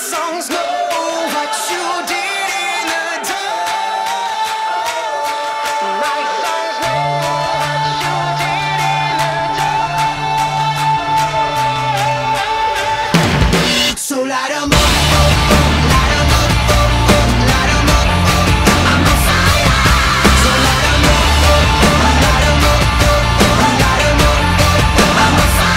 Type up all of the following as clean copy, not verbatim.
songs know what you did in the dark. My songs know what you did in the dark. So light 'em up, light 'em up, light 'em up, I'm on fire. So light 'em up, light 'em up, light 'em up, I'm on fire.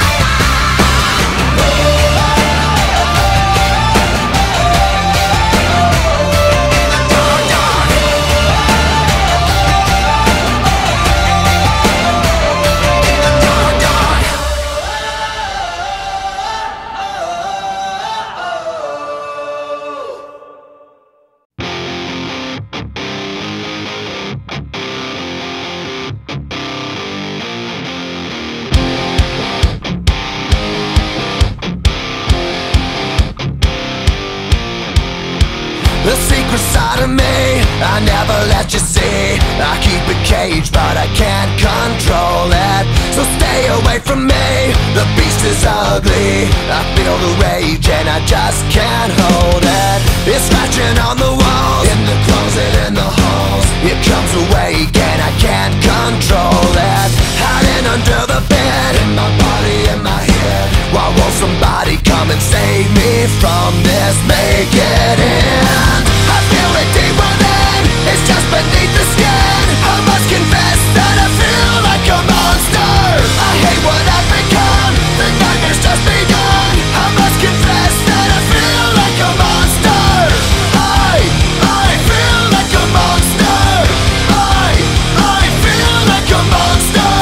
The secret side of me, I never let you see. I keep it caged, but I can't control it. So stay away from me, the beast is ugly. I feel the rage and I just can't hold it. It's scratching on the walls, in the closet, in the halls. It comes awake and I can't control it. Hiding under the bed, in my body, in my head. Why won't somebody come and save me from this? Make it end. I feel it deep within, it's just beneath the skin. I must confess that I feel like a monster. I hate what I've become, the nightmare's just begun. I must confess that I feel like a monster. I feel like a monster. I feel like a monster.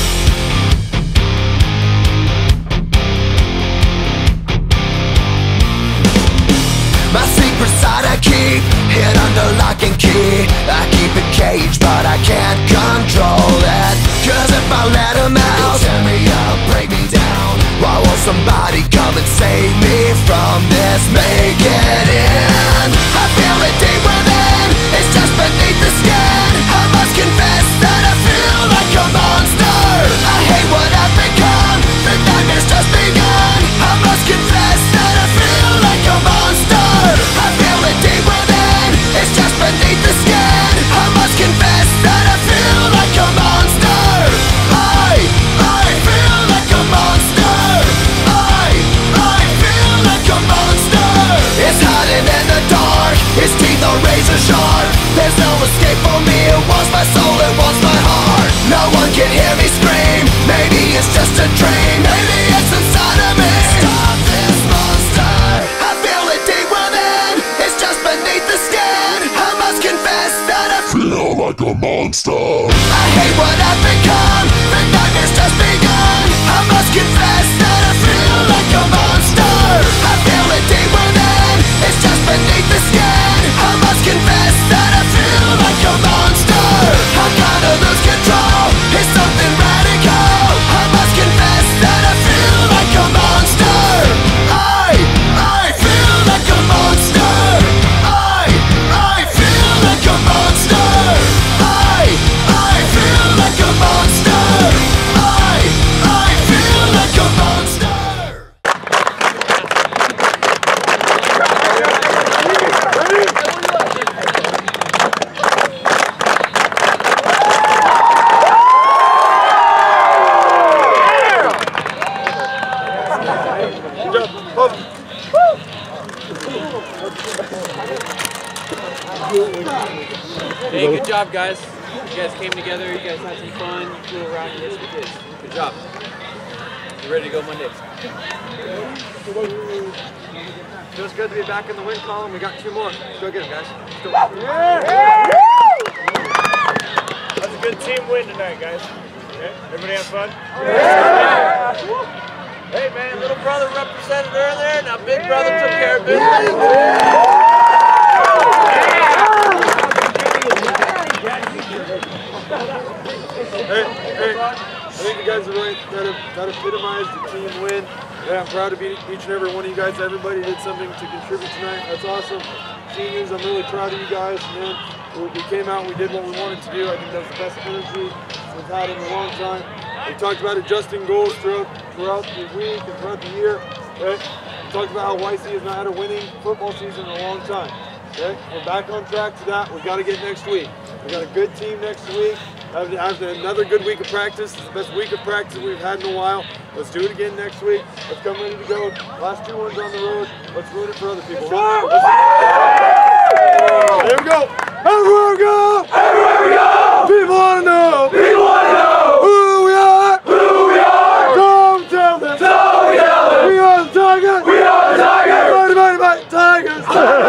My secret side I keep hid under lock and key. I keep it caged, but I can't control it. Cause if I let them out, tear me up, break me down. Why won't somebody come and save me from this? Make it end. I feel it deep within, it's just beneath the skin. I must confess that I feel like a monster. I hate what I've become, the nightmare's just begun. I must confess that I feel like a monster. I feel it deep within, it's just beneath the skin. I must confess that I feel like a monster. I feel like a monster. I feel like a monster. It's hiding in the dark, its teeth are razor sharp. There's no escape for me, it wants my soul, it wants my heart. No one can hear me scream, maybe it's just a dream. Maybe it's inside of me. Stop this monster. I feel it deep within, it's just beneath the skin. I must confess that I feel like a monster. I hate what I've become, the nightmare's just begun. I must confess that I feel like a monster. I feel it deep within, it's just beneath the skin. I must confess that I feel like a monster. I'm gonna lose control, it's something radical. I must confess that I feel like a monster. I feel like a monster. I feel like a monster. I feel like a monster. I feel like a monster. Hey, good job, guys. You guys came together, you guys had some fun, you flew around, you hit some kids. Good job. You ready to go Monday? Feels good to be back in the win column. We got 2 more. Let's go get them, guys. Let's go. Yeah. That's a good team win tonight, guys. Okay. Everybody have fun? Yeah. Hey, man, little brother represented earlier. Now big brother took care of business. Hey, I think you guys are right. That epitomized the team win. Yeah, I'm proud of each and every one of you guys. Everybody did something to contribute tonight. That's awesome. Seniors, I'm really proud of you guys, man. We came out and we did what we wanted to do. I think that's the best energy we've had in a long time. We talked about adjusting goals throughout the week and throughout the year. Right? We talked about how YC has not had a winning football season in a long time. Okay, we're back on track to that. We got to get next week. We got a good team next week. After another good week of practice, it's the best week of practice we've had in a while. Let's do it again next week. Let's come ready to go. Last 2 ones on the road. Let's ruin it for other people. There we go. Everywhere we go. Everywhere we go. People want to know. People want to know who we are. Who we are. Don't tell them. Don't tell them. We are the Tigers. We are the Tigers. Mighty, mighty, mighty Tigers.